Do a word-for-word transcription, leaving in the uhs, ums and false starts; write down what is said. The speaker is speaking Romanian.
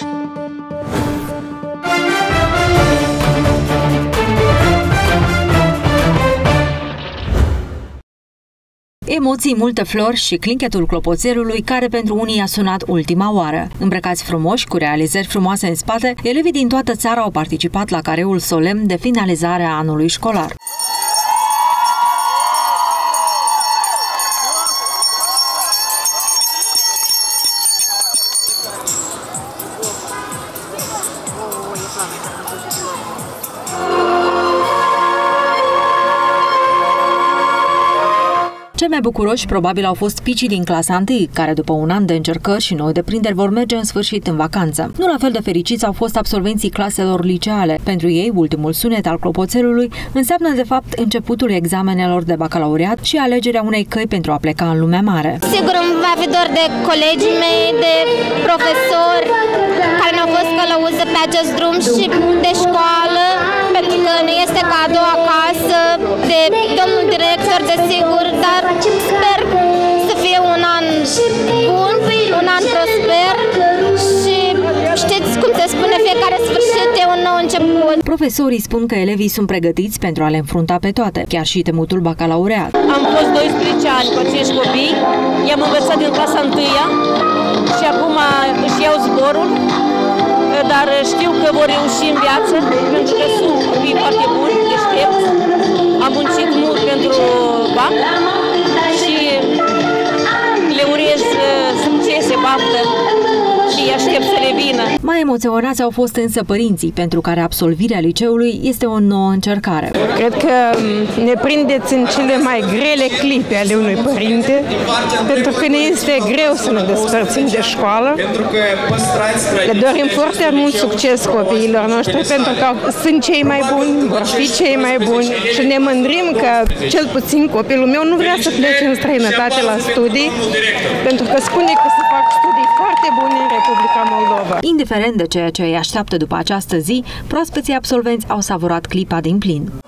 Emoții, multe flori și clinchetul clopoțelului, care pentru unii a sunat ultima oară. Îmbrăcați frumoși, cu realizări frumoase în spate, elevii din toată țara au participat la careul solemn de finalizare a anului școlar. Cei mai bucuroși probabil au fost picii din clasa întâi, care după un an de încercări și noi deprinderi vor merge în sfârșit în vacanță. Nu la fel de fericiți au fost absolvenții claselor liceale. Pentru ei, ultimul sunet al clopoțelului înseamnă de fapt începutul examenelor de bacalaureat și alegerea unei căi pentru a pleca în lumea mare. Sigur îmi va fi dor de colegii mei, de profesori care ne-au fost călăuză pe acest drum și de școală, pentru că nu este ca a doua casă, de domnul director, desigur, dar sper să fie un an bun, un an prosper și știți cum se spune, fiecare sfârșit e un nou început. Profesorii spun că elevii sunt pregătiți pentru a le înfrunta pe toate, chiar și temutul bacalaureat. Am fost doisprezece ani cu acești copii, i-am învățat din clasa întâia și acum își iau zborul, dar știu că vor reuși în viață, pentru că sunt copii foarte buni, deștepți. Am muncit mult pentru bac și le urez succese, baftă și aștept să revină. Mai emoționați au fost însă părinții, pentru care absolvirea liceului este o nouă încercare. Cred că ne prindeți în cele mai grele clipe ale unui părinte, pentru că ne este greu să ne despărțim de școală. Le dorim foarte mult succes copiilor noștri, pentru că sunt cei mai buni, vor fi cei mai buni și ne mândrim că cel puțin copilul meu nu vrea să plece în străinătate la studii, pentru că spune că se fac studii foarte bune în Republica Moldova. Indiferent de ceea ce îi așteaptă după această zi, proaspeții absolvenți au savurat clipa din plin.